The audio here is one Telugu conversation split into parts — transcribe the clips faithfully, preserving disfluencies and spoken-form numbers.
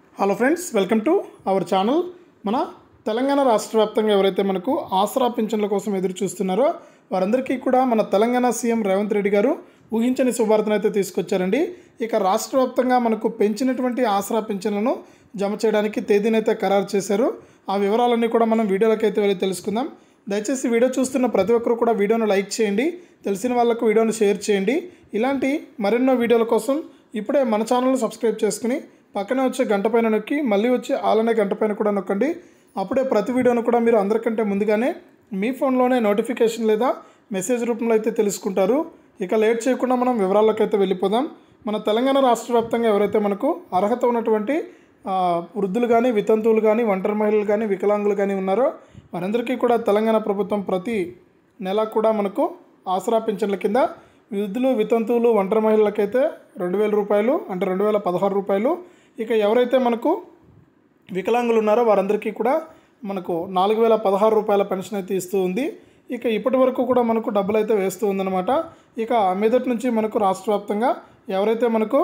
Hello friends, welcome to our channel. మన తెలంగాణ రాష్ట్ర వ్యాప్తంగా ఎవరైతే మనకు ఆసరా పింఛన్ల కోసం ఎదురు చూస్తున్నారో వారందరికీ కూడా మన తెలంగాణ సీఎం రేవంత్ రెడ్డి గారు ఊహించని శుభార్తను అయితే తీసుకొచ్చారండి. ఇక రాష్ట్ర వ్యాప్తంగా మనకు పెంచినటువంటి ఆసరా పింఛన్లను జమ చేయడానికి తేదీనైతే ఖరారు చేశారు. ఆ వివరాలన్నీ కూడా మనం వీడియోలోకి అయితే వెళ్ళి తెలుసుకుందాం. దయచేసి వీడియో చూస్తున్న ప్రతి ఒక్కరు కూడా వీడియోను లైక్ చేయండి, తెలిసిన వాళ్ళకు వీడియోను షేర్ చేయండి. ఇలాంటి మరెన్నో వీడియోల కోసం ఇప్పుడే మన ఛానల్ను సబ్స్క్రైబ్ చేసుకుని పక్కనే వచ్చే గంట పైన నొక్కి మళ్ళీ వచ్చే ఆలనే గంట పైన కూడా నొక్కండి. అప్పుడే ప్రతి వీడియోను కూడా మీరు అందరికంటే ముందుగానే మీ ఫోన్లోనే నోటిఫికేషన్ లేదా మెసేజ్ రూపంలో అయితే తెలుసుకుంటారు. ఇక లేట్ చేయకుండా మనం వివరాల్లోకి అయితే వెళ్ళిపోదాం. మన తెలంగాణ రాష్ట్ర వ్యాప్తంగా ఎవరైతే మనకు అర్హత ఉన్నటువంటి వృద్ధులు కానీ, వితంతువులు కానీ, ఒంటరి మహిళలు కానీ, వికలాంగులు కానీ ఉన్నారో వారందరికీ కూడా తెలంగాణ ప్రభుత్వం ప్రతి నెల కూడా మనకు ఆసరా పింఛన్ల కింద వృద్ధులు, వితంతువులు, ఒంటరి మహిళలకైతే రెండు వేల రూపాయలు అంటే రెండు వేల పదహారు రూపాయలు. ఇక ఎవరైతే మనకు వికలాంగులు ఉన్నారో వారందరికీ కూడా మనకు నాలుగు వేల పదహారు రూపాయల పెన్షన్ అయితే ఇస్తూ ఉంది. ఇక ఇప్పటి వరకు కూడా మనకు డబ్బులు అయితే వేస్తూ ఉందన్నమాట. ఇక మీదటి నుంచి మనకు రాష్ట్ర వ్యాప్తంగా ఎవరైతే మనకు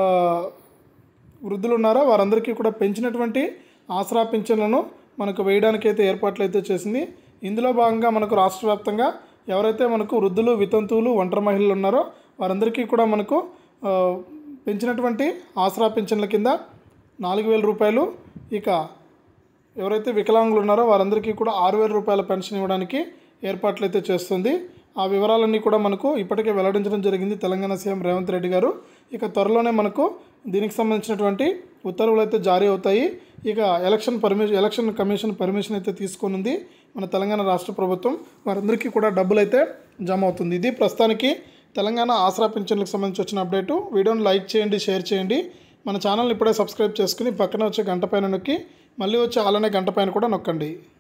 వృద్ధులు ఉన్నారో వారందరికీ కూడా పెంచినటువంటి ఆసరా పింఛన్లను మనకు వేయడానికి అయితే ఏర్పాట్లు అయితే చేసింది. ఇందులో భాగంగా మనకు రాష్ట్ర వ్యాప్తంగా ఎవరైతే మనకు వృద్ధులు, వితంతువులు, ఒంటరి మహిళలు ఉన్నారో వారందరికీ కూడా మనకు పెంచినటువంటి ఆసరా పింఛన్ల కింద నాలుగు వేల రూపాయలు, ఇక ఎవరైతే వికలాంగులు ఉన్నారో వారందరికీ కూడా ఆరు వేల రూపాయల పెన్షన్ ఇవ్వడానికి ఏర్పాట్లు అయితే చేస్తుంది. ఆ వివరాలన్నీ కూడా మనకు ఇప్పటికే వెల్లడించడం జరిగింది తెలంగాణ సీఎం రేవంత్ రెడ్డి గారు. ఇక త్వరలోనే మనకు దీనికి సంబంధించినటువంటి ఉత్తర్వులు అయితే జారీ అవుతాయి. ఇక election permission election commission permission అయితే తీసుకొనుంది మన తెలంగాణ రాష్ట్ర ప్రభుత్వం. వారందరికీ కూడా డబ్బులు అయితే జమ అవుతుంది. ఇది ప్రస్తుతానికి తెలంగాణ ఆసరా పింఛన్లకు సంబంధించి వచ్చిన అప్డేటు. వీడియోని లైక్ చేయండి, షేర్ చేయండి. మన ఛానల్ని ఇప్పుడే సబ్స్క్రైబ్ చేసుకుని పక్కన వచ్చే గంట పైన నొక్కి మళ్ళీ వచ్చే ఆలనే గంట పైన కూడా నొక్కండి.